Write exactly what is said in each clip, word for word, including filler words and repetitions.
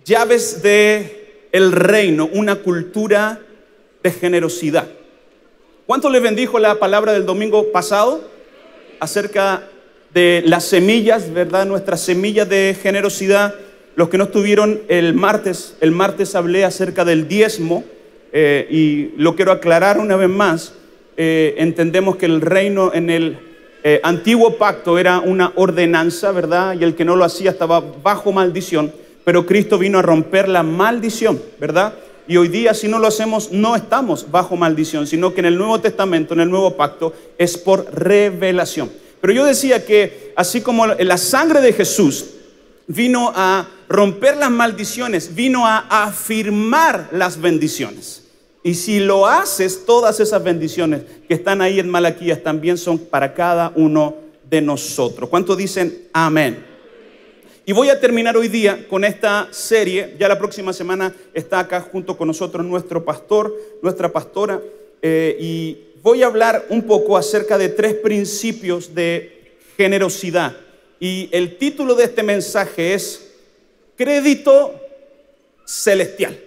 llaves de el reino, una cultura de generosidad. ¿Cuánto les bendijo la palabra del domingo pasado acerca de las semillas, verdad? Nuestras semillas de generosidad. Los que no estuvieron el martes, el martes hablé acerca del diezmo eh, y lo quiero aclarar una vez más. Eh, entendemos que el reino en el eh, antiguo pacto era una ordenanza, ¿verdad? Y el que no lo hacía estaba bajo maldición, pero Cristo vino a romper la maldición, ¿verdad? Y hoy día, si no lo hacemos, no estamos bajo maldición, sino que en el Nuevo Testamento, en el Nuevo Pacto, es por revelación. Pero yo decía que así como la sangre de Jesús vino a romper las maldiciones, vino a afirmar las bendiciones. Y si lo haces, todas esas bendiciones que están ahí en Malaquías también son para cada uno de nosotros. ¿Cuántos dicen amén? Y voy a terminar hoy día con esta serie. Ya la próxima semana está acá junto con nosotros nuestro pastor, nuestra pastora. Eh, y voy a hablar un poco acerca de tres principios de generosidad. Y el título de este mensaje es Crédito Celestial.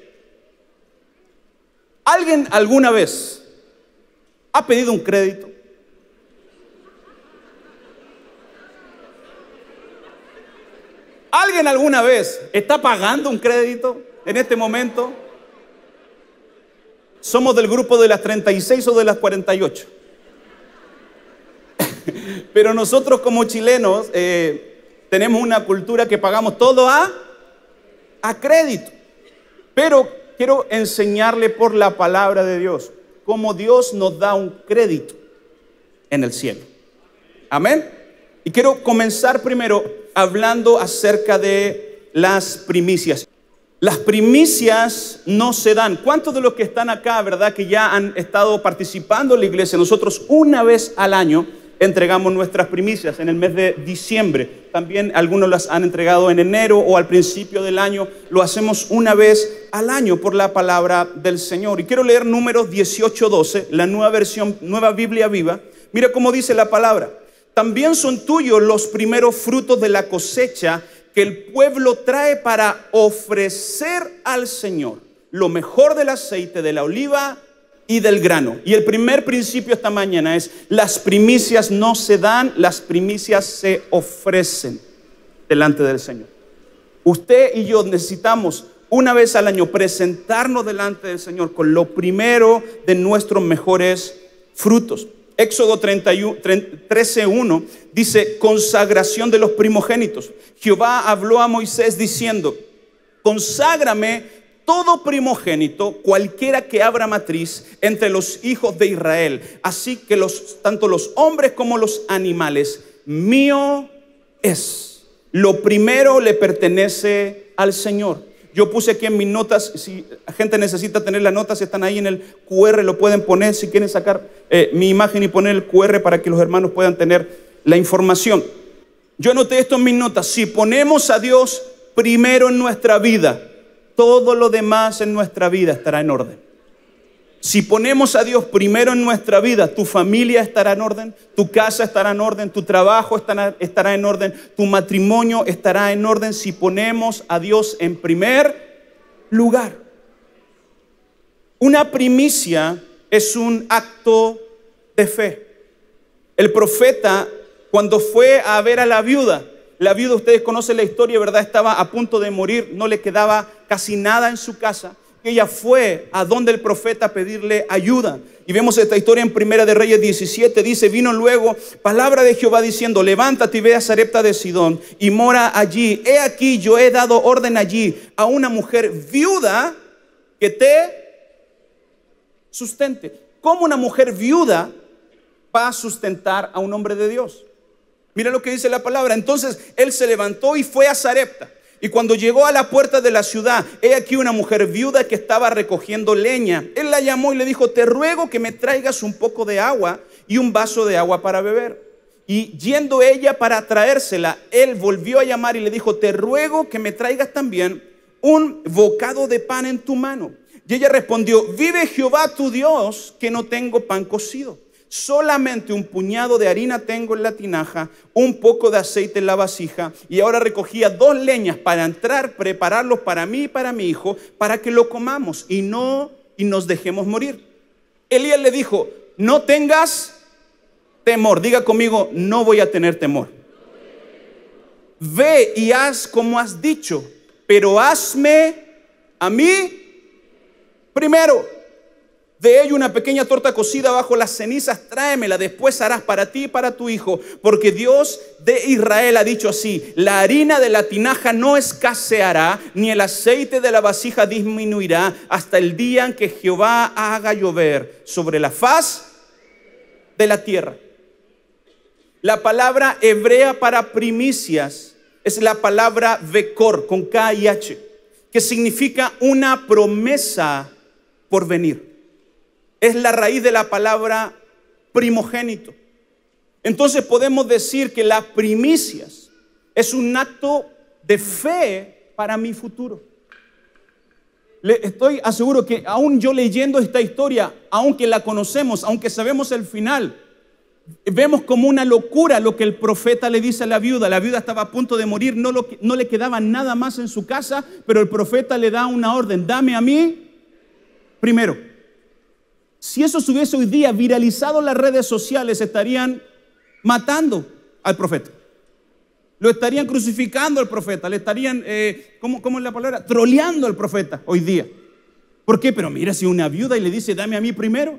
¿Alguien alguna vez ha pedido un crédito? ¿Alguien alguna vez está pagando un crédito en este momento? ¿Somos del grupo de las treinta y seis o de las cuarenta y ocho? Pero nosotros como chilenos eh, tenemos una cultura que pagamos todo a, a crédito. Pero quiero enseñarle por la palabra de Dios cómo Dios nos da un crédito en el cielo. Amén. Y quiero comenzar primero hablando acerca de las primicias. Las primicias no se dan. ¿Cuántos de los que están acá, verdad, que ya han estado participando en la iglesia? Nosotros una vez al año entregamos nuestras primicias en el mes de diciembre. También algunos las han entregado en enero o al principio del año. Lo hacemos una vez al año por la palabra del Señor. Y quiero leer Números dieciocho doce, la nueva versión, nueva Biblia viva. Mira cómo dice la palabra. También son tuyos los primeros frutos de la cosecha que el pueblo trae para ofrecer al Señor, lo mejor del aceite, de la oliva y del grano. Y el primer principio esta mañana es: las primicias no se dan, las primicias se ofrecen delante del Señor. Usted y yo necesitamos una vez al año presentarnos delante del Señor con lo primero de nuestros mejores frutos. Éxodo trece uno dice: consagración de los primogénitos. Jehová habló a Moisés diciendo: conságrame todo primogénito, cualquiera que abra matriz entre los hijos de Israel, así que los, tanto los hombres como los animales, mío es. Lo primero le pertenece al Señor. Yo puse aquí en mis notas, si la gente necesita tener las notas, están ahí en el cu erre, lo pueden poner si quieren sacar eh, mi imagen y poner el cu erre para que los hermanos puedan tener la información. Yo anoté esto en mis notas: si ponemos a Dios primero en nuestra vida, todo lo demás en nuestra vida estará en orden. Si ponemos a Dios primero en nuestra vida, tu familia estará en orden, tu casa estará en orden, tu trabajo estará, estará en orden, tu matrimonio estará en orden si ponemos a Dios en primer lugar. Una primicia es un acto de fe. El profeta, cuando fue a ver a la viuda, la viuda, ustedes conocen la historia, ¿verdad? Estaba a punto de morir, no le quedaba casi nada en su casa. Ella fue a donde el profeta a pedirle ayuda. Y vemos esta historia en Primera de Reyes diecisiete. Dice: vino luego palabra de Jehová diciendo: levántate y ve a Sarepta de Sidón y mora allí. He aquí, yo he dado orden allí a una mujer viuda que te sustente. ¿Cómo una mujer viuda va a sustentar a un hombre de Dios? Mira lo que dice la palabra. Entonces él se levantó y fue a Sarepta. Y cuando llegó a la puerta de la ciudad, he aquí una mujer viuda que estaba recogiendo leña. Él la llamó y le dijo: te ruego que me traigas un poco de agua y un vaso de agua para beber. Y yendo ella para traérsela, él volvió a llamar y le dijo: te ruego que me traigas también un bocado de pan en tu mano. Y ella respondió: vive Jehová tu Dios que no tengo pan cocido, Solamente un puñado de harina tengo en la tinaja, un poco de aceite en la vasija, y ahora recogía dos leñas para entrar, prepararlos para mí y para mi hijo, para que lo comamos y no y nos dejemos morir. Elías le dijo: no tengas temor. Diga conmigo: no voy a tener temor. Ve y haz como has dicho, pero hazme a mí primero. De ello una pequeña torta cocida bajo las cenizas, tráemela, después harás para ti y para tu hijo, porque Dios de Israel ha dicho así: la harina de la tinaja no escaseará, ni el aceite de la vasija disminuirá, hasta el día en que Jehová haga llover sobre la faz de la tierra. La palabra hebrea para primicias es la palabra vekor, con K y H, que significa una promesa por venir. Es la raíz de la palabra primogénito. Entonces podemos decir que las primicias es un acto de fe para mi futuro. Le estoy aseguro que aún yo leyendo esta historia, aunque la conocemos, aunque sabemos el final, vemos como una locura lo que el profeta le dice a la viuda. La viuda estaba a punto de morir, no, lo, no le quedaba nada más en su casa, pero el profeta le da una orden: dame a mí primero. Si eso se hubiese hoy día viralizado en las redes sociales, estarían matando al profeta. Lo estarían crucificando al profeta. Le estarían, eh, ¿cómo, ¿cómo es la palabra? Troleando al profeta hoy día. ¿Por qué? Pero mira, si una viuda y le dice: dame a mí primero.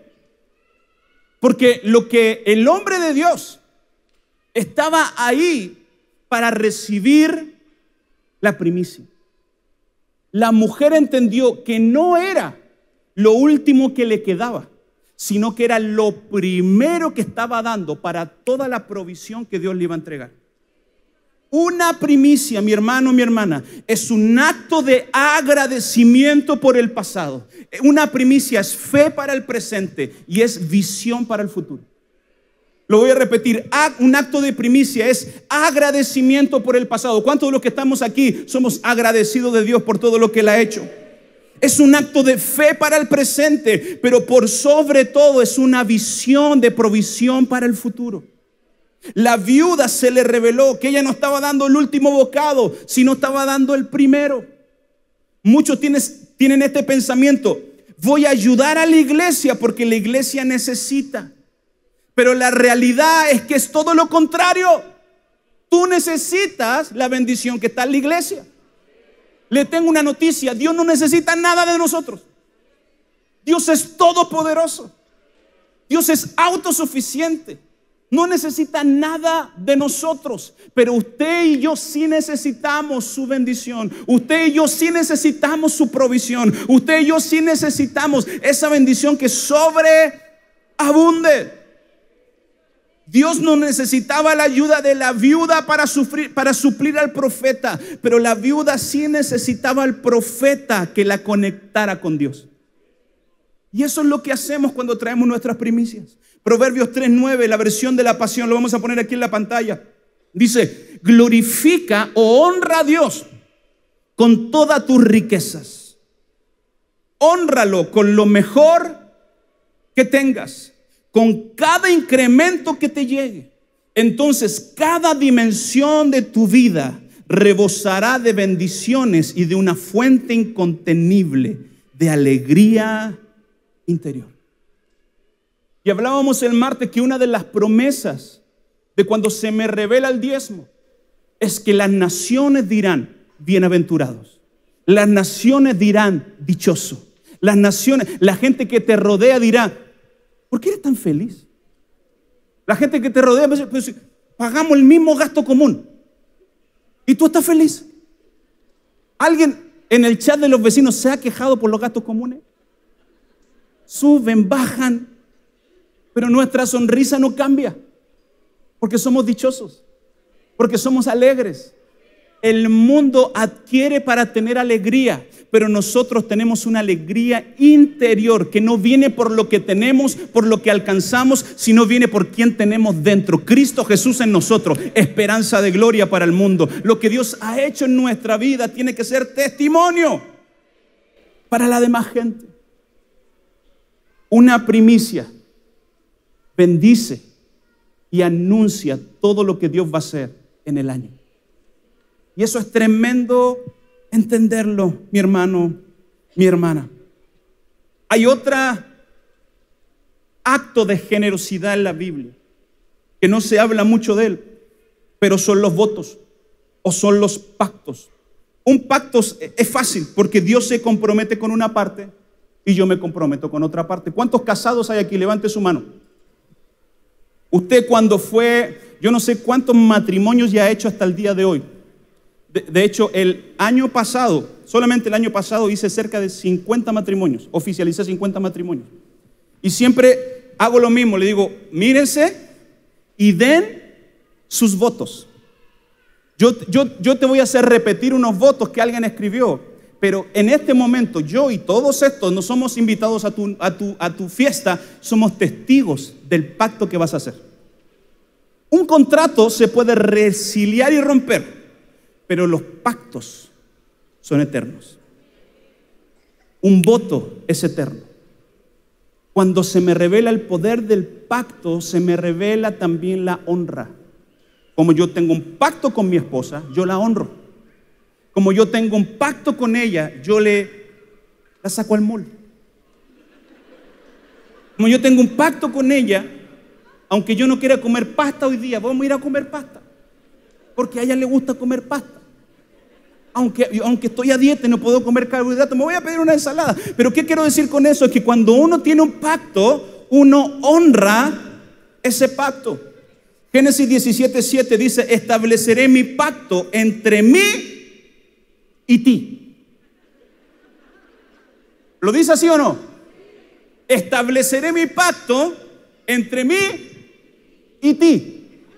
Porque lo que el hombre de Dios estaba ahí para recibir la primicia. La mujer entendió que no era lo último que le quedaba, sino que era lo primero que estaba dando para toda la provisión que Dios le iba a entregar. Una primicia, mi hermano, mi hermana, es un acto de agradecimiento por el pasado. Una primicia es fe para el presente y es visión para el futuro. Lo voy a repetir: un acto de primicia es agradecimiento por el pasado. ¿Cuántos de los que estamos aquí somos agradecidos de Dios por todo lo que Él ha hecho? Es un acto de fe para el presente, pero por sobre todo es una visión de provisión para el futuro. La viuda se le reveló que ella no estaba dando el último bocado, sino estaba dando el primero. Muchos tienes, tienen este pensamiento: voy a ayudar a la iglesia porque la iglesia necesita. Pero la realidad es que es todo lo contrario. Tú necesitas la bendición que está en la iglesia. Le tengo una noticia: Dios no necesita nada de nosotros. Dios es todopoderoso. Dios es autosuficiente. No necesita nada de nosotros. Pero usted y yo sí necesitamos su bendición. Usted y yo sí necesitamos su provisión. Usted y yo sí necesitamos esa bendición que sobreabunde. Dios no necesitaba la ayuda de la viuda para, sufrir, para suplir al profeta, pero la viuda sí necesitaba al profeta que la conectara con Dios. Y eso es lo que hacemos cuando traemos nuestras primicias. Proverbios tres nueve, la versión de la Pasión, lo vamos a poner aquí en la pantalla. Dice: glorifica o honra a Dios con todas tus riquezas. Hónralo con lo mejor que tengas, con cada incremento que te llegue. Entonces cada dimensión de tu vida rebosará de bendiciones y de una fuente incontenible de alegría interior. Y hablábamos el martes que una de las promesas de cuando se me revela el diezmo es que las naciones dirán: bienaventurados. Las naciones dirán: dichoso. Las naciones, la gente que te rodea dirá: ¿por qué eres tan feliz? La gente que te rodea, pues, pagamos el mismo gasto común y tú estás feliz. ¿Alguien en el chat de los vecinos se ha quejado por los gastos comunes? Suben, bajan, pero nuestra sonrisa no cambia, porque somos dichosos, porque somos alegres. El mundo adquiere para tener alegría, pero nosotros tenemos una alegría interior que no viene por lo que tenemos, por lo que alcanzamos, sino viene por quien tenemos dentro. Cristo Jesús en nosotros, esperanza de gloria para el mundo. Lo que Dios ha hecho en nuestra vida tiene que ser testimonio para la demás gente. Una primicia bendice y anuncia todo lo que Dios va a hacer en el año. Y eso es tremendo entenderlo, mi hermano, mi hermana. Hay otro acto de generosidad en la Biblia que no se habla mucho de él, pero son los votos o son los pactos. Un pacto es fácil porque Dios se compromete con una parte y yo me comprometo con otra parte. ¿Cuántos casados hay aquí? Levante su mano. Usted cuando fue, yo no sé cuántos matrimonios ya ha hecho hasta el día de hoy. De, de hecho, el año pasado, solamente el año pasado hice cerca de cincuenta matrimonios, oficialicé cincuenta matrimonios. Y siempre hago lo mismo, le digo, mírense y den sus votos. Yo, yo, yo te voy a hacer repetir unos votos que alguien escribió, pero en este momento yo y todos estos no somos invitados a tu, a tu, a tu fiesta, somos testigos del pacto que vas a hacer. Un contrato se puede resiliar y romper, pero los pactos son eternos. Un voto es eterno. Cuando se me revela el poder del pacto, se me revela también la honra. Como yo tengo un pacto con mi esposa, yo la honro. Como yo tengo un pacto con ella, yo le la saco al mall. Como yo tengo un pacto con ella, aunque yo no quiera comer pasta hoy día, vamos a ir a comer pasta. Porque a ella le gusta comer pasta. Aunque, aunque estoy a dieta y no puedo comer carbohidratos, me voy a pedir una ensalada. Pero ¿qué quiero decir con eso? Es que cuando uno tiene un pacto, uno honra ese pacto. Génesis diecisiete siete dice, estableceré mi pacto entre mí y ti. ¿Lo dice así o no? Estableceré mi pacto entre mí y ti.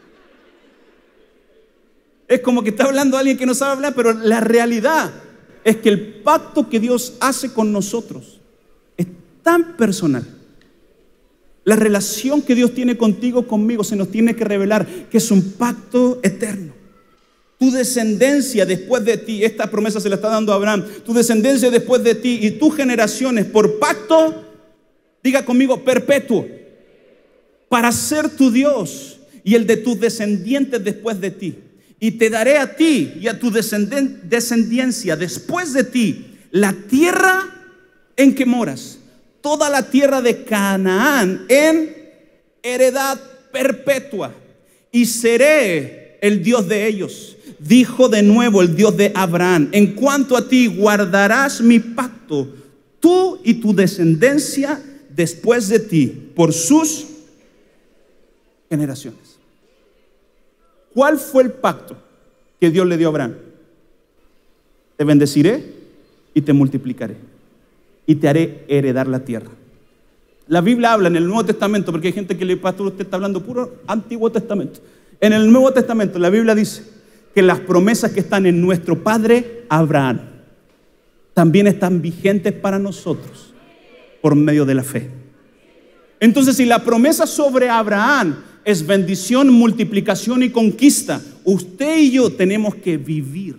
Es como que está hablando alguien que no sabe hablar, pero la realidad es que el pacto que Dios hace con nosotros es tan personal. La relación que Dios tiene contigo, conmigo, se nos tiene que revelar que es un pacto eterno. Tu descendencia después de ti, esta promesa se la está dando a Abraham, tu descendencia después de ti y tus generaciones por pacto, diga conmigo, perpetuo, para ser tu Dios y el de tus descendientes después de ti. Y te daré a ti y a tu descendencia después de ti la tierra en que moras, toda la tierra de Canaán en heredad perpetua, y seré el Dios de ellos. Dijo de nuevo el Dios de Abraham, en cuanto a ti guardarás mi pacto, tú y tu descendencia después de ti, por sus generaciones. ¿Cuál fue el pacto que Dios le dio a Abraham? Te bendeciré y te multiplicaré y te haré heredar la tierra. La Biblia habla en el Nuevo Testamento, porque hay gente que le pastor, usted está hablando puro Antiguo Testamento. En el Nuevo Testamento la Biblia dice que las promesas que están en nuestro padre Abraham también están vigentes para nosotros por medio de la fe. Entonces, si la promesa sobre Abraham es bendición, multiplicación y conquista, usted y yo tenemos que vivir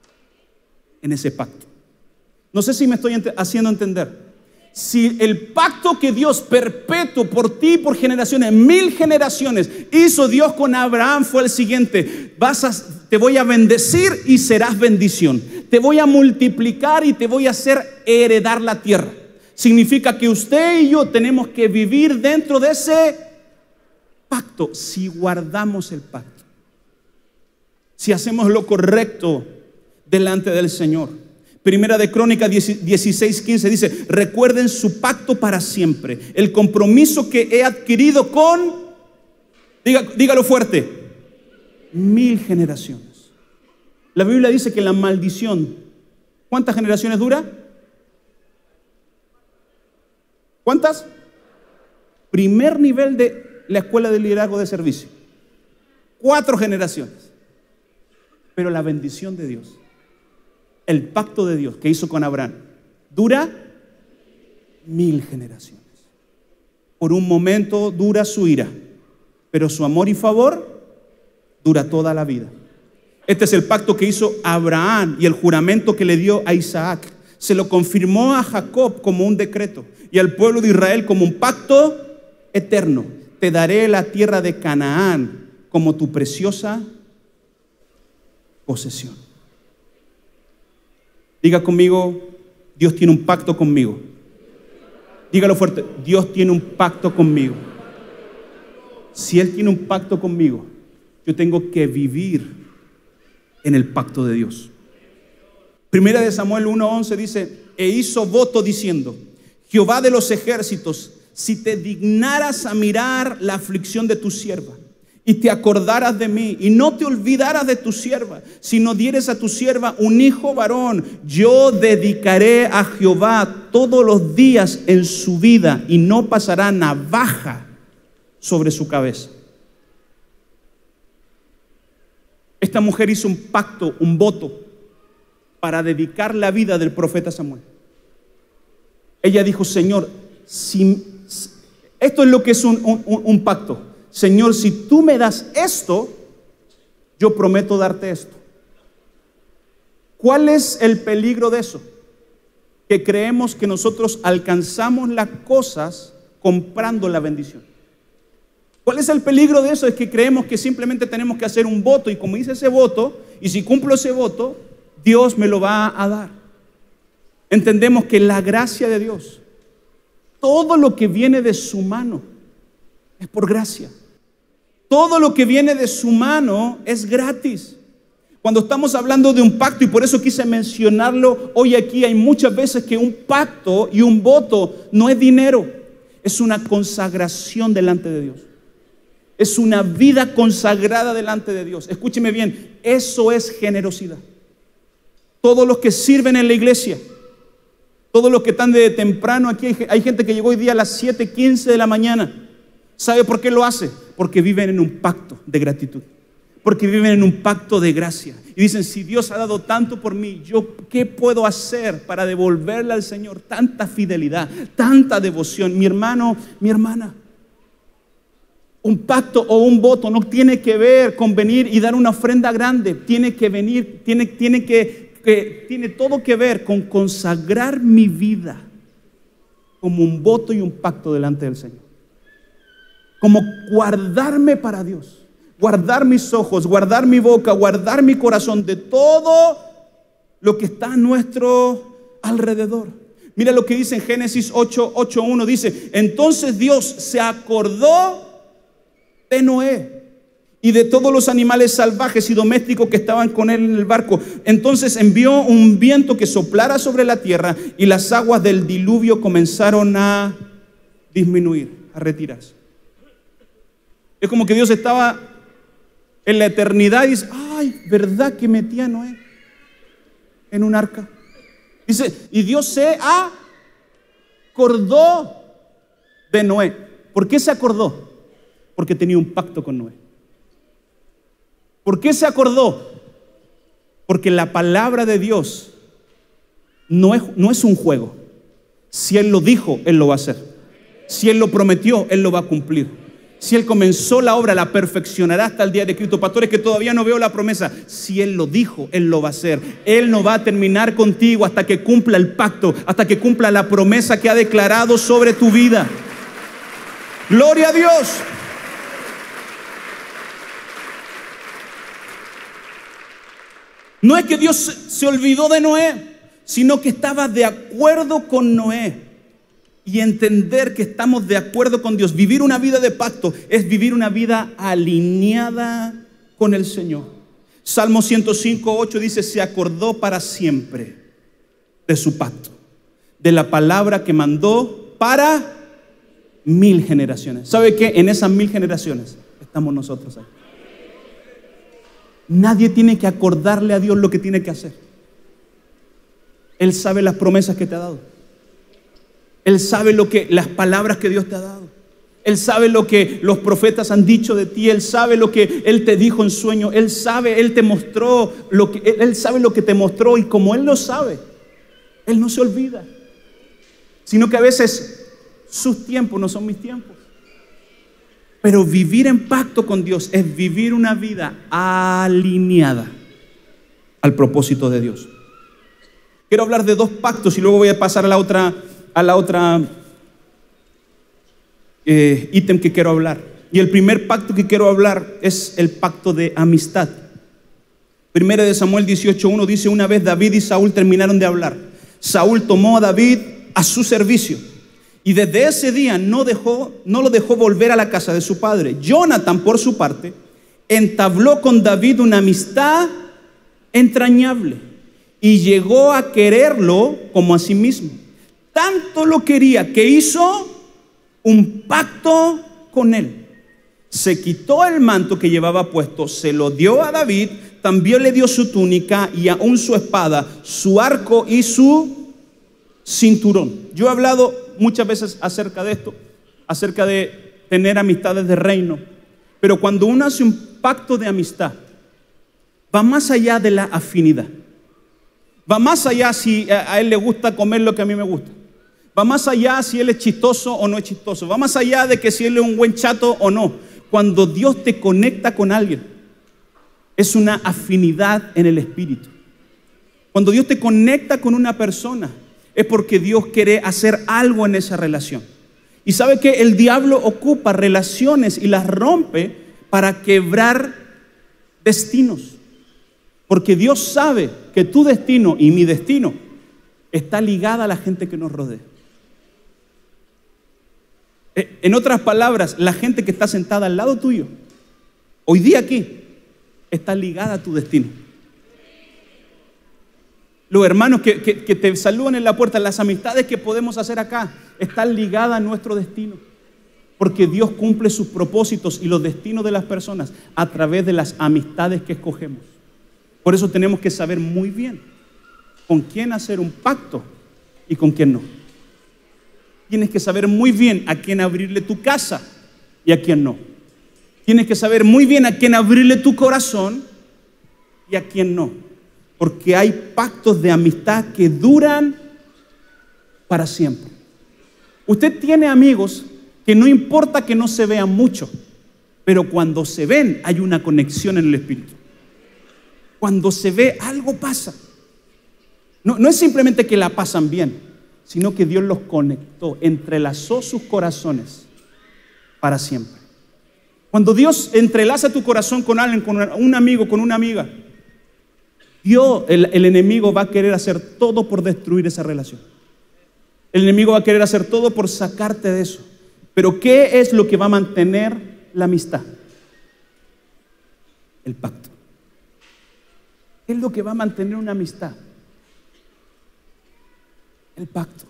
en ese pacto. No sé si me estoy ent- haciendo entender. Si el pacto que Dios perpetuo por ti y por generaciones, mil generaciones, hizo Dios con Abraham fue el siguiente: vas a, te voy a bendecir y serás bendición. Te voy a multiplicar y te voy a hacer heredar la tierra. Significa que usted y yo tenemos que vivir dentro de ese pacto, si guardamos el pacto, si hacemos lo correcto delante del Señor. Primera de Crónicas dieciséis quince dice, recuerden su pacto para siempre, el compromiso que he adquirido con, diga, dígalo fuerte, mil generaciones. La Biblia dice que la maldición, ¿cuántas generaciones dura? ¿Cuántas? Primer nivel de la escuela de liderazgo de servicio. Cuatro generaciones. Pero la bendición de Dios, el pacto de Dios que hizo con Abraham, dura mil generaciones. Por un momento dura su ira, pero su amor y favor dura toda la vida. Este es el pacto que hizo Abraham y el juramento que le dio a Isaac. Se lo confirmó a Jacob como un decreto y al pueblo de Israel como un pacto eterno. te daré la tierra de Canaán como tu preciosa posesión. Diga conmigo, Dios tiene un pacto conmigo. Dígalo fuerte, Dios tiene un pacto conmigo. Si Él tiene un pacto conmigo, yo tengo que vivir en el pacto de Dios. Primera de Samuel uno once dice, e hizo voto diciendo, Jehová de los ejércitos, si te dignaras a mirar la aflicción de tu sierva, y te acordaras de mí, y no te olvidaras de tu sierva, sino dieres a tu sierva un hijo varón, yo dedicaré a Jehová todos los días en su vida, y no pasará navaja sobre su cabeza. Esta mujer hizo un pacto, un voto, para dedicar la vida del profeta Samuel. Ella dijo, Señor, si, esto es lo que es un, un, un pacto. Señor, si tú me das esto, yo prometo darte esto. ¿Cuál es el peligro de eso? Que creemos que nosotros alcanzamos las cosas comprando la bendición. ¿Cuál es el peligro de eso? Es que creemos que simplemente tenemos que hacer un voto, y como hice ese voto, y si cumplo ese voto, Dios me lo va a dar. Entendemos que la gracia de Dios, todo lo que viene de su mano es por gracia. Todo lo que viene de su mano es gratis. Cuando estamos hablando de un pacto, y por eso quise mencionarlo hoy aquí, hay muchas veces que un pacto y un voto no es dinero, es una consagración delante de Dios. Es una vida consagrada delante de Dios. Escúcheme bien, eso es generosidad. Todos los que sirven en la iglesia, todos los que están de temprano aquí, hay gente que llegó hoy día a las siete quince de la mañana. ¿Sabe por qué lo hace? Porque viven en un pacto de gratitud, porque viven en un pacto de gracia. Y dicen, si Dios ha dado tanto por mí, ¿yo qué puedo hacer para devolverle al Señor tanta fidelidad, tanta devoción? Mi hermano, mi hermana, un pacto o un voto no tiene que ver con venir y dar una ofrenda grande. Tiene que venir, tiene, tiene que, que tiene todo que ver con consagrar mi vida como un voto y un pacto delante del Señor. Como guardarme para Dios, guardar mis ojos, guardar mi boca, guardar mi corazón de todo lo que está a nuestro alrededor. Mira lo que dice en Génesis ocho, ocho, uno, dice, entonces Dios se acordó de Noé y de todos los animales salvajes y domésticos que estaban con él en el barco. Entonces envió un viento que soplara sobre la tierra, y las aguas del diluvio comenzaron a disminuir, a retirarse. Es como que Dios estaba en la eternidad y dice, ay, ¿verdad que metí a Noé en un arca? Dice, y Dios se acordó de Noé. ¿Por qué se acordó? Porque tenía un pacto con Noé. ¿Por qué se acordó? Porque la palabra de Dios no es, no es un juego. Si Él lo dijo, Él lo va a hacer. Si Él lo prometió, Él lo va a cumplir. Si Él comenzó la obra, la perfeccionará hasta el día de Cristo. Pastores, que todavía no veo la promesa. Si Él lo dijo, Él lo va a hacer. Él no va a terminar contigo hasta que cumpla el pacto, hasta que cumpla la promesa que ha declarado sobre tu vida. Gloria a Dios. No es que Dios se olvidó de Noé, sino que estaba de acuerdo con Noé. Y entender que estamos de acuerdo con Dios. Vivir una vida de pacto es vivir una vida alineada con el Señor. Salmo ciento cinco, ocho dice, se acordó para siempre de su pacto, de la palabra que mandó para mil generaciones. ¿Sabe qué? En esas mil generaciones estamos nosotros ahí. Nadie tiene que acordarle a Dios lo que tiene que hacer. Él sabe las promesas que te ha dado. Él sabe lo que, las palabras que Dios te ha dado. Él sabe lo que los profetas han dicho de ti. Él sabe lo que Él te dijo en sueño. Él sabe, Él te mostró lo que, Él sabe lo que te mostró. Y como Él lo sabe, Él no se olvida. Sino que a veces sus tiempos no son mis tiempos. Pero vivir en pacto con Dios es vivir una vida alineada al propósito de Dios. Quiero hablar de dos pactos y luego voy a pasar a la otra a la otra eh, ítem que quiero hablar. Y el primer pacto que quiero hablar es el pacto de amistad. Primera de Samuel dieciocho uno dice: una vez David y Saúl terminaron de hablar. Saúl tomó a David a su servicio y desde ese día no, dejó, no lo dejó volver a la casa de su padre. Jonathan, por su parte, entabló con David una amistad entrañable y llegó a quererlo como a sí mismo. Tanto lo quería que hizo un pacto con él. Se quitó el manto que llevaba puesto, se lo dio a David, también le dio su túnica y aún su espada, su arco y su cinturón. Yo he hablado muchas veces acerca de esto, acerca de tener amistades de reino, pero cuando uno hace un pacto de amistad, va más allá de la afinidad, va más allá si a él le gusta comer lo que a mí me gusta, va más allá si él es chistoso o no es chistoso, va más allá de que si él es un buen chato o no. Cuando Dios te conecta con alguien, es una afinidad en el espíritu. Cuando Dios te conecta con una persona, es porque Dios quiere hacer algo en esa relación. Y sabe que el diablo ocupa relaciones y las rompe para quebrar destinos. Porque Dios sabe que tu destino y mi destino está ligada a la gente que nos rodea. En otras palabras, la gente que está sentada al lado tuyo, hoy día aquí, está ligada a tu destino. Los hermanos que, que, que te saludan en la puerta, las amistades que podemos hacer acá, están ligadas a nuestro destino. Porque Dios cumple sus propósitos y los destinos de las personas a través de las amistades que escogemos. Por eso tenemos que saber muy bien con quién hacer un pacto y con quién no. Tienes que saber muy bien a quién abrirle tu casa y a quién no. Tienes que saber muy bien a quién abrirle tu corazón y a quién no. Porque hay pactos de amistad que duran para siempre. Usted tiene amigos que no importa que no se vean mucho, pero cuando se ven hay una conexión en el espíritu. Cuando se ve, algo pasa. No, no es simplemente que la pasan bien, sino que Dios los conectó, entrelazó sus corazones para siempre. Cuando Dios entrelaza tu corazón con alguien, con un amigo, con una amiga, Dios, el, el enemigo va a querer hacer todo por destruir esa relación. El enemigo va a querer hacer todo por sacarte de eso. Pero ¿qué es lo que va a mantener la amistad? El pacto. ¿Qué es lo que va a mantener una amistad? El pacto.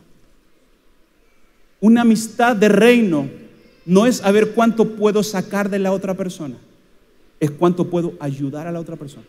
Una amistad de reino no es a ver cuánto puedo sacar de la otra persona, es cuánto puedo ayudar a la otra persona.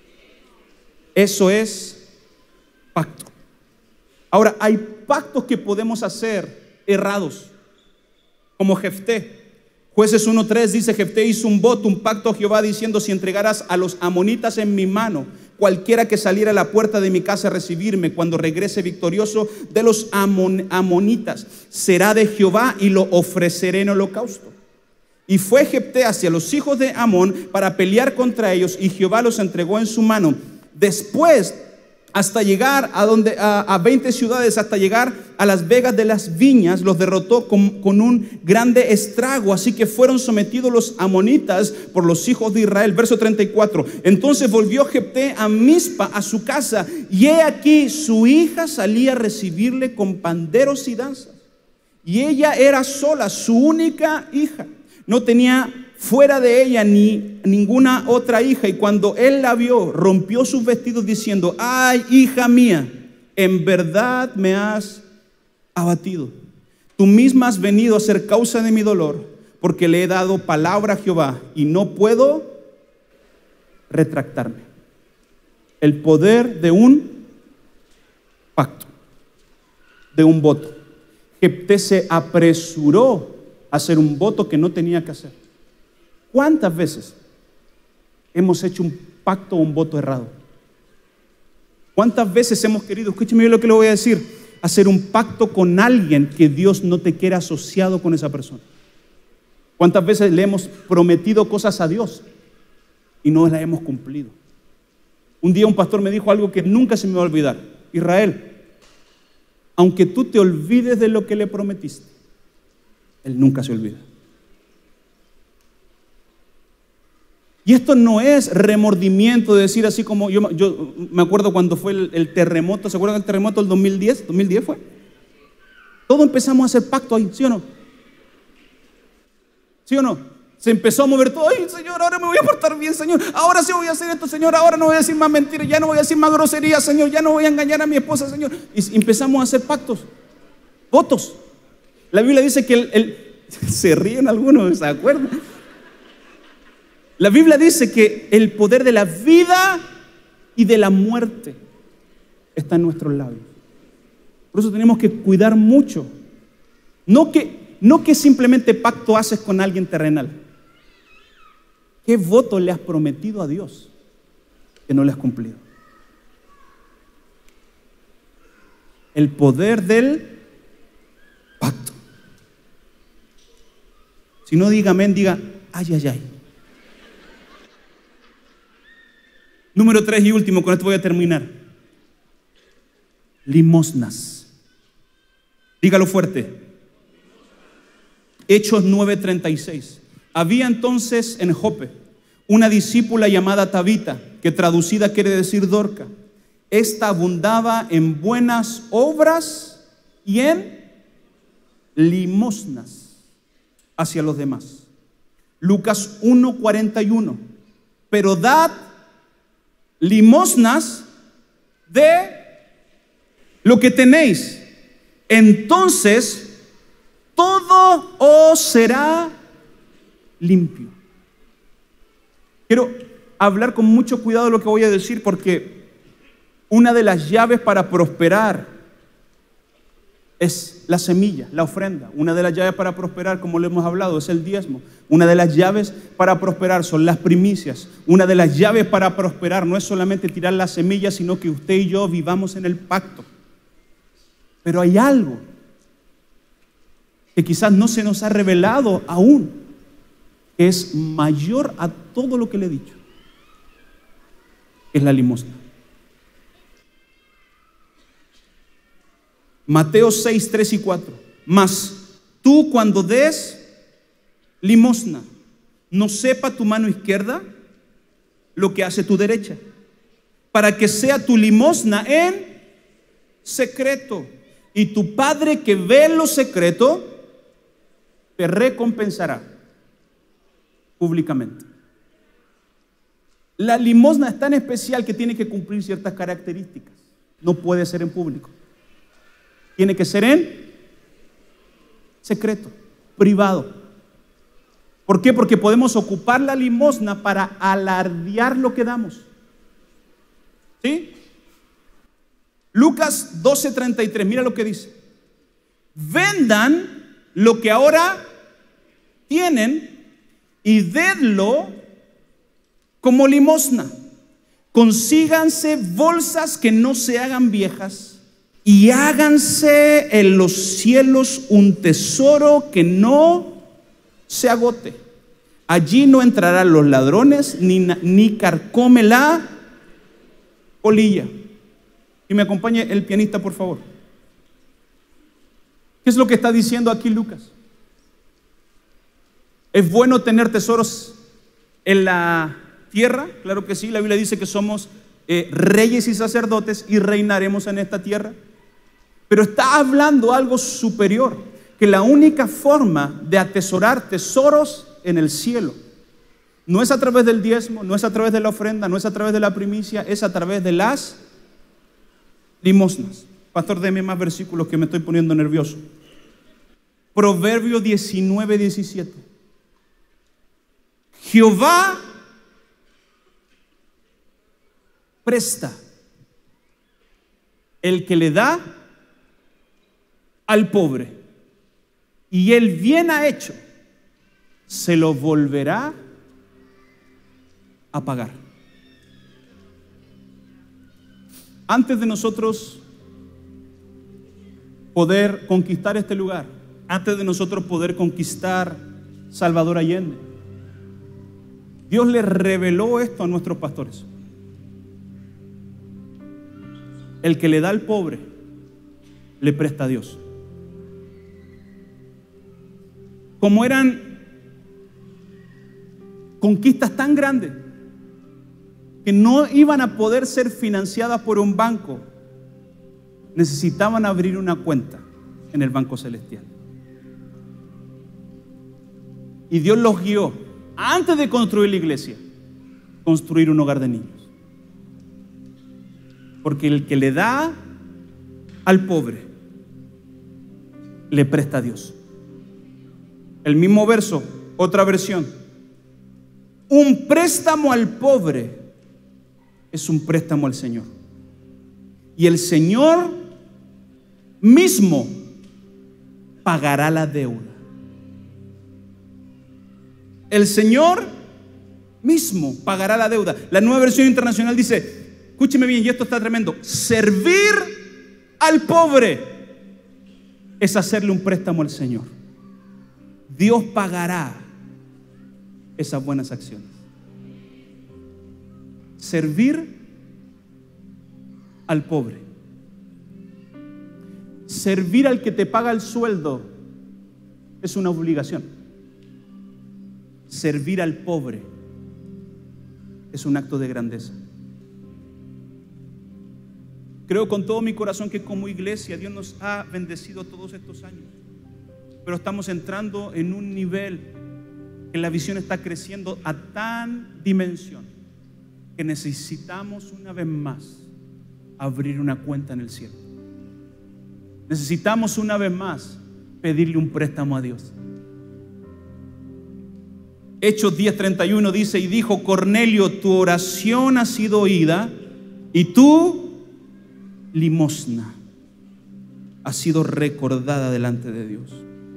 Eso es pacto. Ahora, hay pactos que podemos hacer errados, como Jefté. Jueces uno tres dice: Jefté hizo un voto, un pacto a Jehová, diciendo: si entregaras a los amonitas en mi mano, cualquiera que saliera a la puerta de mi casa a recibirme, cuando regrese victorioso de los amon, amonitas, será de Jehová y lo ofreceré en holocausto. Y fue Jefté hacia los hijos de Amón para pelear contra ellos, y Jehová los entregó en su mano. Después, hasta llegar a, donde, a, a veinte ciudades, hasta llegar a las vegas de las viñas, los derrotó con, con un grande estrago. Así que fueron sometidos los amonitas por los hijos de Israel. Verso treinta y cuatro. Entonces volvió Jefté a Mizpa, a su casa, y he aquí su hija salía a recibirle con panderos y danzas. Y ella era sola, su única hija. No tenía fuera de ella ni ninguna otra hija. Y cuando él la vio, rompió sus vestidos diciendo: ay, hija mía, en verdad me has abatido. Tú misma has venido a ser causa de mi dolor, porque le he dado palabra a Jehová y no puedo retractarme. El poder de un pacto, de un voto. Jefté se apresuró a hacer un voto que no tenía que hacer. ¿Cuántas veces hemos hecho un pacto o un voto errado? ¿Cuántas veces hemos querido, escúcheme bien lo que le voy a decir, hacer un pacto con alguien que Dios no te quiere asociado con esa persona? ¿Cuántas veces le hemos prometido cosas a Dios y no las hemos cumplido? Un día un pastor me dijo algo que nunca se me va a olvidar: Israel, aunque tú te olvides de lo que le prometiste, Él nunca se olvida. Y esto no es remordimiento de decir así como, yo, yo me acuerdo cuando fue el, el terremoto, ¿se acuerdan del terremoto del dos mil diez? ¿dos mil diez fue? Todos empezamos a hacer pacto ahí, ¿sí o no? ¿Sí o no? Se empezó a mover todo. Ay, Señor, ahora me voy a portar bien, Señor. Ahora sí voy a hacer esto, Señor. Ahora no voy a decir más mentiras. Ya no voy a decir más groserías, Señor. Ya no voy a engañar a mi esposa, Señor. Y empezamos a hacer pactos, votos. La Biblia dice que el, el se ríen algunos, ¿se acuerdan? La Biblia dice que el poder de la vida y de la muerte está en nuestros labios. Por eso tenemos que cuidar mucho. No que, no que simplemente pacto haces con alguien terrenal. ¿Qué voto le has prometido a Dios que no le has cumplido? El poder del pacto. Si no diga amén, diga ay, ay, ay. Número tres y último, con esto voy a terminar. Limosnas. Dígalo fuerte. Hechos nueve treinta y seis. Había entonces en Jope una discípula llamada Tabita, que traducida quiere decir Dorca. Esta abundaba en buenas obras y en limosnas hacia los demás. Lucas uno cuarenta y uno. Pero dad limosnas de lo que tenéis, entonces todo os será limpio. Quiero hablar con mucho cuidado de lo que voy a decir, porque una de las llaves para prosperar es la semilla, la ofrenda. Una de las llaves para prosperar, como lo hemos hablado, es el diezmo. Una de las llaves para prosperar son las primicias. Una de las llaves para prosperar no es solamente tirar la semilla, sino que usted y yo vivamos en el pacto. Pero hay algo que quizás no se nos ha revelado aún, que es mayor a todo lo que le he dicho. Es la limosna. Mateo seis, tres y cuatro. Mas tú cuando des limosna, no sepa tu mano izquierda lo que hace tu derecha, para que sea tu limosna en secreto, y tu Padre que ve en lo secreto te recompensará públicamente. La limosna es tan especial que tiene que cumplir ciertas características. No puede ser en público. Tiene que ser en secreto, privado. ¿Por qué? Porque podemos ocupar la limosna para alardear lo que damos. ¿Sí? Lucas doce treinta y tres, mira lo que dice. Vendan lo que ahora tienen y denlo como limosna. Consíganse bolsas que no se hagan viejas y háganse en los cielos un tesoro que no se agote. Allí no entrarán los ladrones ni, ni carcome la polilla. Y me acompañe el pianista, por favor. ¿Qué es lo que está diciendo aquí Lucas? ¿Es bueno tener tesoros en la tierra? Claro que sí, la Biblia dice que somos eh, reyes y sacerdotes y reinaremos en esta tierra. Pero está hablando algo superior, que la única forma de atesorar tesoros en el cielo no es a través del diezmo, no es a través de la ofrenda, no es a través de la primicia, es a través de las limosnas. Pastor, deme más versículos que me estoy poniendo nervioso. Proverbio diecinueve diecisiete. Jehová presta, el que le da al pobre, y el bien ha hecho se lo volverá a pagar. Antes de nosotros poder conquistar este lugar, antes de nosotros poder conquistar Salvador Allende, Dios le reveló esto a nuestros pastores. El que le da al pobre, le presta a Dios. Como eran conquistas tan grandes que no iban a poder ser financiadas por un banco. Necesitaban abrir una cuenta en el Banco Celestial. Y Dios los guió, antes de construir la iglesia, construir un hogar de niños. Porque el que le da al pobre, le presta a Dios. El mismo verso, otra versión. Un préstamo al pobre es un préstamo al Señor. Y el Señor mismo pagará la deuda. El Señor mismo pagará la deuda. La Nueva Versión Internacional dice, escúcheme bien, y esto está tremendo: servir al pobre es hacerle un préstamo al Señor. Dios pagará esas buenas acciones. Servir al pobre. Servir al que te paga el sueldo es una obligación. Servir al pobre es un acto de grandeza. Creo con todo mi corazón que como iglesia Dios nos ha bendecido todos estos años, pero estamos entrando en un nivel que la visión está creciendo a tan dimensión que necesitamos una vez más abrir una cuenta en el cielo. Necesitamos una vez más pedirle un préstamo a Dios. Hechos diez treinta y uno dice: y dijo Cornelio, tu oración ha sido oída y tu limosna ha sido recordada delante de Dios.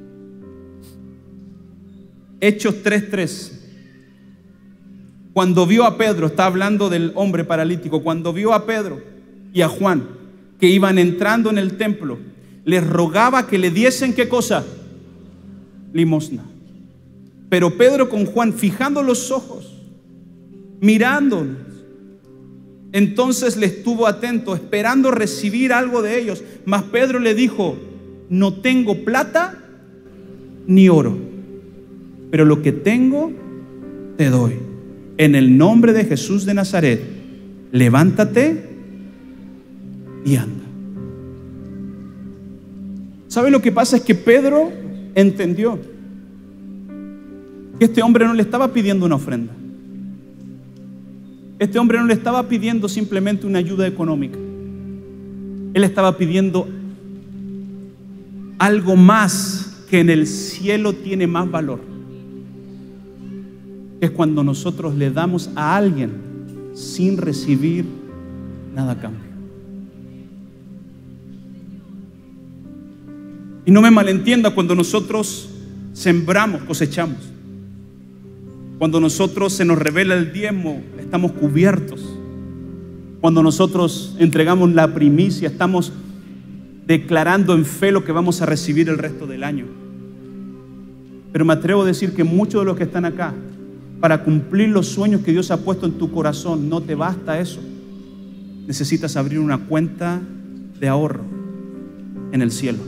Hechos tres tres. Cuando vio a Pedro, está hablando del hombre paralítico, cuando vio a Pedro y a Juan que iban entrando en el templo, les rogaba que le diesen, ¿qué cosa? Limosna. Pero Pedro con Juan, fijando los ojos, mirándolos, entonces le estuvo atento, esperando recibir algo de ellos. Mas Pedro le dijo: no tengo plata ni oro, pero lo que tengo te doy. En el nombre de Jesús de Nazaret, levántate y anda. ¿Sabe lo que pasa? Es que Pedro entendió que este hombre no le estaba pidiendo una ofrenda. Este hombre no le estaba pidiendo simplemente una ayuda económica. Él estaba pidiendo algo más que en el cielo tiene más valor. Es cuando nosotros le damos a alguien sin recibir nada a cambio. Y no me malentienda, cuando nosotros sembramos, cosechamos. Cuando nosotros se nos revela el diezmo, estamos cubiertos. Cuando nosotros entregamos la primicia, estamos declarando en fe lo que vamos a recibir el resto del año. Pero me atrevo a decir que muchos de los que están acá, para cumplir los sueños que Dios ha puesto en tu corazón, no te basta eso. Necesitas abrir una cuenta de ahorro en el cielo.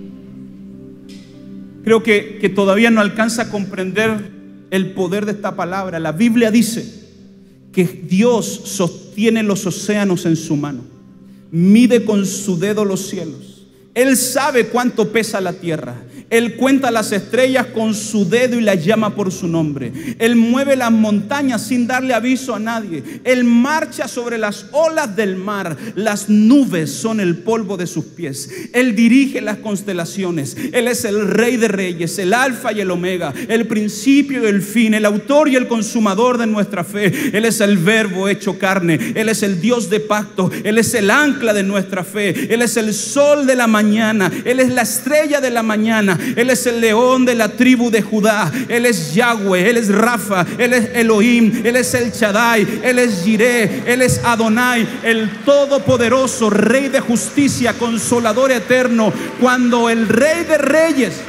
Creo que, que todavía no alcanza a comprender el poder de esta palabra. La Biblia dice que Dios sostiene los océanos en su mano, mide con su dedo los cielos. Él sabe cuánto pesa la tierra. Él cuenta las estrellas con su dedo y las llama por su nombre. Él mueve las montañas sin darle aviso a nadie. Él marcha sobre las olas del mar. Las nubes son el polvo de sus pies. Él dirige las constelaciones. Él es el Rey de Reyes, el Alfa y el Omega, el principio y el fin, el autor y el consumador de nuestra fe. Él es el Verbo hecho carne. Él es el Dios de pacto. Él es el ancla de nuestra fe. Él es el sol de la mañana. Él es la estrella de la mañana. Él es el león de la tribu de Judá. Él es Yahweh, Él es Rafa, Él es Elohim, Él es el Shaddai, Él es Jireh, Él es Adonai, el todopoderoso, Rey de justicia, consolador eterno. Cuando el Rey de Reyes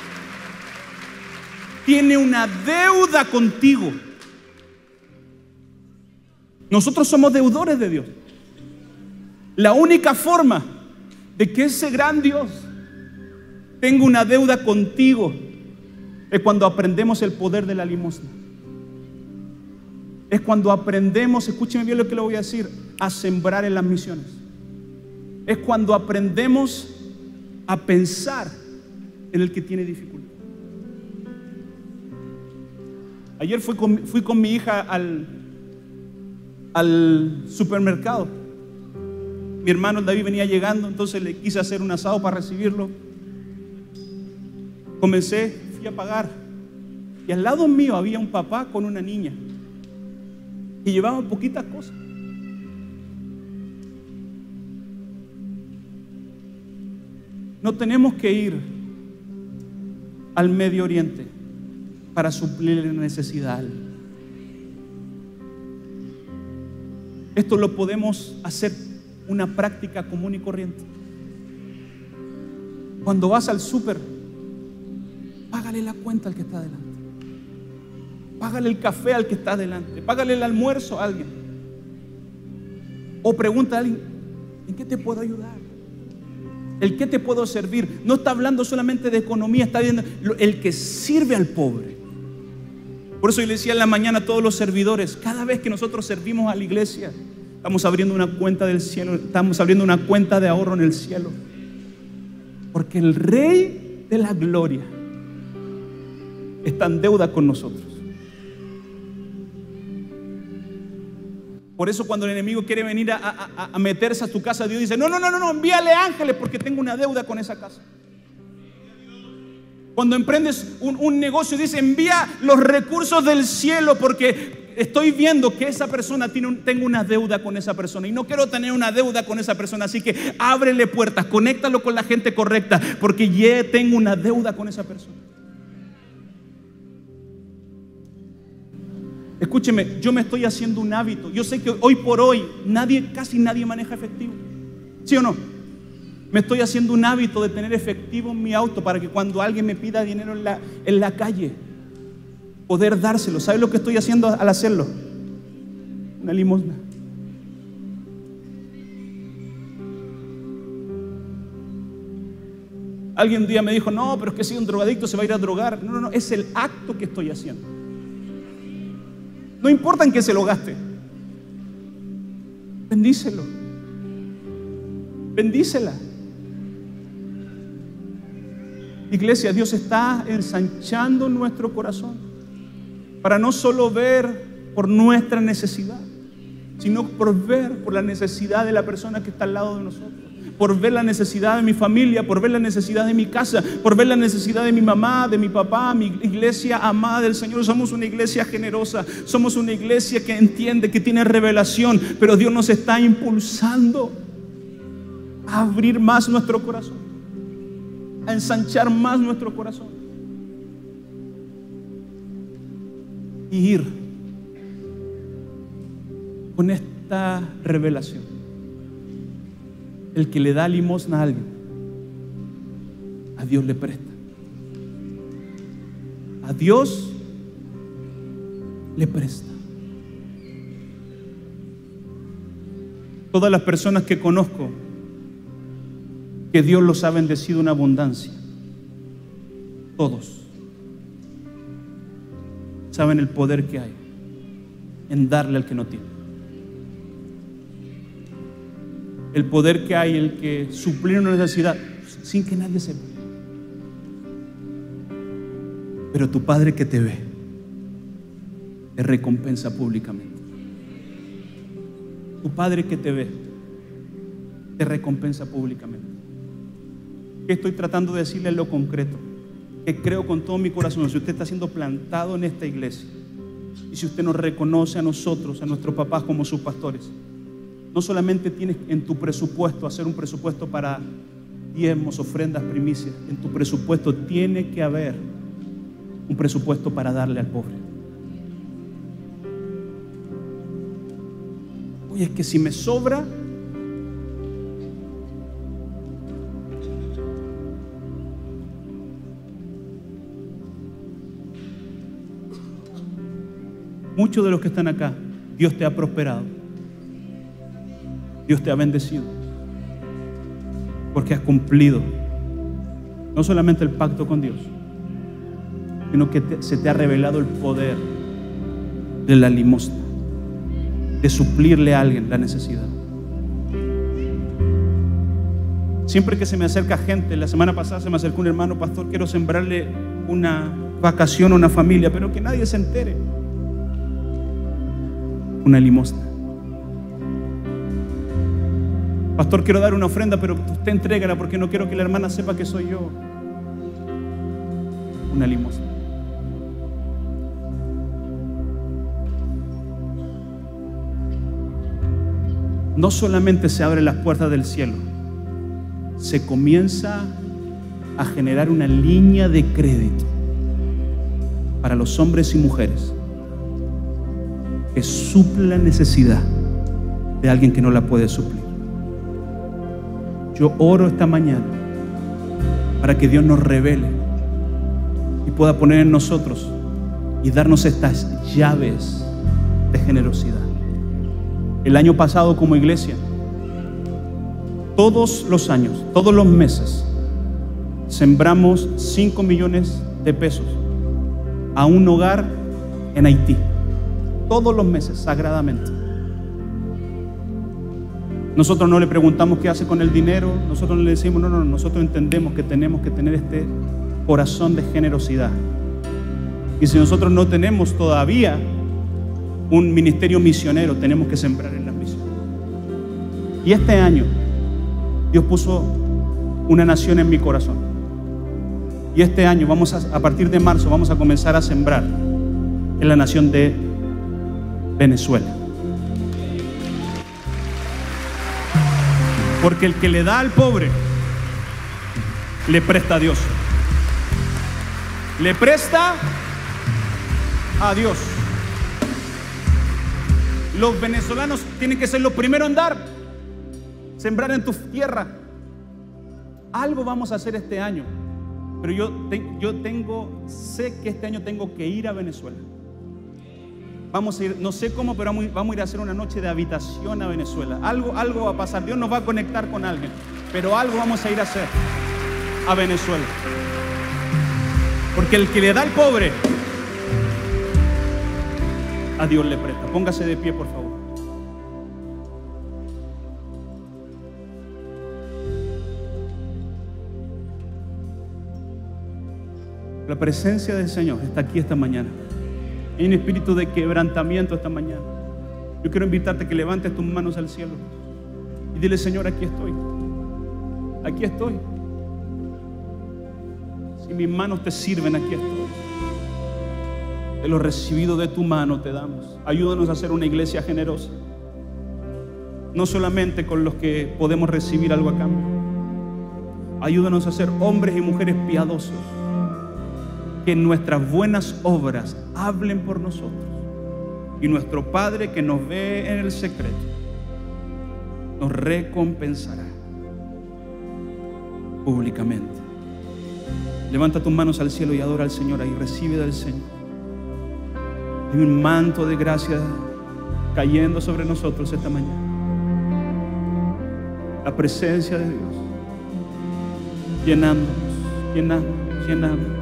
tiene una deuda contigo, nosotros somos deudores de Dios. La única forma de que ese gran Dios tengo una deuda contigo es cuando aprendemos el poder de la limosna. Es cuando aprendemos, escúcheme bien lo que le voy a decir, a sembrar en las misiones. Es cuando aprendemos a pensar en el que tiene dificultad. Ayer fui con, fui con mi hija al, al supermercado. Mi hermano David venía llegando, entonces le quise hacer un asado para recibirlo. Comencé, fui a pagar. Y al lado mío había un papá con una niña. Y llevaban poquitas cosas. No tenemos que ir al Medio Oriente para suplir la necesidad. Esto lo podemos hacer una práctica común y corriente. Cuando vas al súper, págale la cuenta al que está delante. Págale el café al que está delante. Págale el almuerzo a alguien. O pregunta a alguien, ¿en qué te puedo ayudar? ¿El qué te puedo servir? No está hablando solamente de economía, está diciendo el que sirve al pobre. Por eso yo le decía en la mañana a todos los servidores, cada vez que nosotros servimos a la iglesia, estamos abriendo una cuenta del cielo, estamos abriendo una cuenta de ahorro en el cielo. Porque el Rey de la Gloria está en deuda con nosotros. Por eso cuando el enemigo quiere venir a, a, a meterse a tu casa, Dios dice, no, no, no, no, envíale ángeles porque tengo una deuda con esa casa. Cuando emprendes un, un negocio, dice, envía los recursos del cielo porque estoy viendo que esa persona tiene un, tengo una deuda con esa persona y no quiero tener una deuda con esa persona, así que ábrele puertas, conéctalo con la gente correcta porque ya tengo una deuda con esa persona. Escúcheme, yo me estoy haciendo un hábito. Yo sé que hoy por hoy nadie, casi nadie maneja efectivo. ¿Sí o no? Me estoy haciendo un hábito de tener efectivo en mi auto para que cuando alguien me pida dinero en la, en la calle, poder dárselo. ¿Sabes lo que estoy haciendo al hacerlo? Una limosna. Alguien un día me dijo, no, pero es que si un drogadicto se va a ir a drogar. No, no, no, es el acto que estoy haciendo. No importa en qué se lo gaste. Bendícelo. Bendícela. Iglesia, Dios está ensanchando nuestro corazón para no solo ver por nuestra necesidad, sino por ver por la necesidad de la persona que está al lado de nosotros, por ver la necesidad de mi familia, por ver la necesidad de mi casa, por ver la necesidad de mi mamá, de mi papá, mi iglesia amada del Señor. Somos una iglesia generosa, somos una iglesia que entiende, que tiene revelación, pero Dios nos está impulsando a abrir más nuestro corazón, a ensanchar más nuestro corazón y ir con esta revelación. El que le da limosna a alguien, a Dios le presta. A Dios le presta. Todas las personas que conozco que Dios los ha bendecido en abundancia, todos saben el poder que hay en darle al que no tiene. El poder que hay en el que suplir una necesidad sin que nadie sepa. Pero tu Padre que te ve te recompensa públicamente. Tu Padre que te ve te recompensa públicamente. ¿Qué estoy tratando de decirle en lo concreto? Que creo con todo mi corazón, si usted está siendo plantado en esta iglesia y si usted nos reconoce a nosotros, a nuestros papás como sus pastores, no solamente tienes en tu presupuesto hacer un presupuesto para diezmos, ofrendas, primicias. En tu presupuesto tiene que haber un presupuesto para darle al pobre. Oye, es que si me sobra, muchos de los que están acá, Dios te ha prosperado. Dios te ha bendecido porque has cumplido no solamente el pacto con Dios, sino que te, se te ha revelado el poder de la limosna. de suplirle a alguien la necesidad. Siempre que se me acerca gente, la semana pasada se me acercó un hermano: pastor, quiero sembrarle una vacación a una familia, pero que nadie se entere. Una limosna. Pastor, quiero dar una ofrenda, pero usted entrégala porque no quiero que la hermana sepa que soy yo. Una limosna. No solamente se abren las puertas del cielo, se comienza a generar una línea de crédito para los hombres y mujeres que suple la necesidad de alguien que no la puede suplir. Yo oro esta mañana para que Dios nos revele y pueda poner en nosotros y darnos estas llaves de generosidad. El año pasado, como iglesia, todos los años, todos los meses, sembramos cinco millones de pesos a un hogar en Haití. Todos los meses, sagradamente. Nosotros no le preguntamos qué hace con el dinero. Nosotros no le decimos, no, no, nosotros entendemos que tenemos que tener este corazón de generosidad. Y si nosotros no tenemos todavía un ministerio misionero, tenemos que sembrar en la misión. Y este año Dios puso una nación en mi corazón. Y este año vamos a, a partir de marzo vamos a comenzar a sembrar en la nación de Venezuela. Porque el que le da al pobre le presta a Dios. Le presta a Dios. Los venezolanos tienen que ser los primeros en dar, sembrar en tu tierra. Algo vamos a hacer este año, pero yo, te, yo tengo, sé que este año tengo que ir a Venezuela. Vamos a ir, no sé cómo, pero vamos, vamos a ir a hacer una noche de habitación a Venezuela. Algo, algo va a pasar. Dios nos va a conectar con alguien, pero algo vamos a ir a hacer a Venezuela. Porque el que le da al pobre, a Dios le presta. Póngase de pie, por favor. La presencia del Señor está aquí esta mañana. Hay un espíritu de quebrantamiento esta mañana. Yo quiero invitarte a que levantes tus manos al cielo y dile: Señor, aquí estoy. Aquí estoy. Si mis manos te sirven, aquí estoy. De lo recibido de tu mano te damos. Ayúdanos a ser una iglesia generosa. No solamente con los que podemos recibir algo a cambio. Ayúdanos a ser hombres y mujeres piadosos. Que nuestras buenas obras hablen por nosotros. Y nuestro Padre que nos ve en el secreto nos recompensará públicamente. Levanta tus manos al cielo y adora al Señor ahí. Recibe del Señor. Hay un manto de gracia cayendo sobre nosotros esta mañana. La presencia de Dios llenándonos, llenándonos, llenándonos.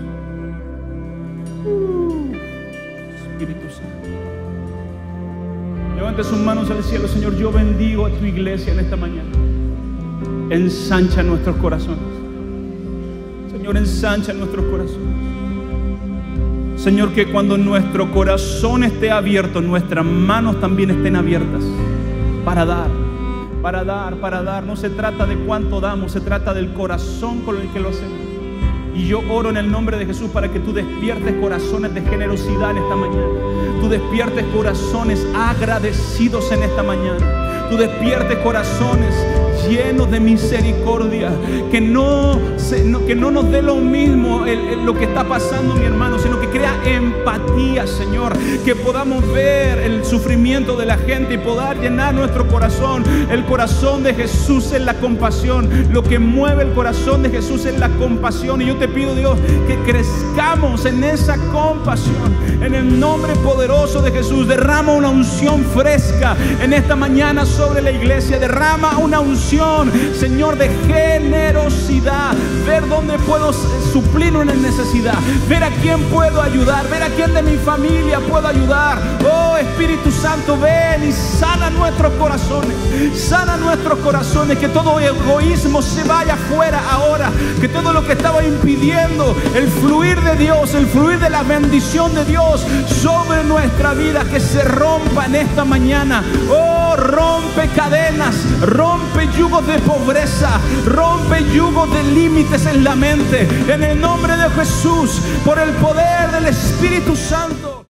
Uh, Espíritu Santo. Levante sus manos al cielo. Señor, yo bendigo a tu iglesia en esta mañana. Ensancha nuestros corazones. Señor, ensancha nuestros corazones. Señor, que cuando nuestro corazón esté abierto, nuestras manos también estén abiertas para dar, para dar, para dar. No se trata de cuánto damos, se trata del corazón con el que lo hacemos. Y yo oro en el nombre de Jesús para que tú despiertes corazones de generosidad en esta mañana. Tú despiertes corazones agradecidos en esta mañana. Tú despiertes corazones llenos de misericordia. Que no, se, no, que no nos dé lo mismo el, el, lo que está pasando, mi hermano, sino que crea empatía, Señor. Que podamos ver el sufrimiento de la gente y poder llenar nuestro corazón. El corazón de Jesús es la compasión. Lo que mueve el corazón de Jesús es la compasión. Y yo te pido, Dios, que crezcamos en esa compasión. En el nombre poderoso de Jesús, derrama una unción fresca en esta mañana sobre la iglesia. Derrama una unción bendición, Señor, de generosidad. Ver dónde puedo suplir una necesidad, ver a quién puedo ayudar, ver a quién de mi familia puedo ayudar. Oh, Espíritu Santo, ven y sana nuestros corazones, sana nuestros corazones, que todo egoísmo se vaya fuera ahora, que todo lo que estaba impidiendo el fluir de Dios, el fluir de la bendición de Dios sobre nuestra vida, que se rompa en esta mañana. Oh, rompe cadenas, rompe yugos de pobreza, rompe yugos de límites en la mente, en el nombre de Jesús, por el poder del Espíritu Santo.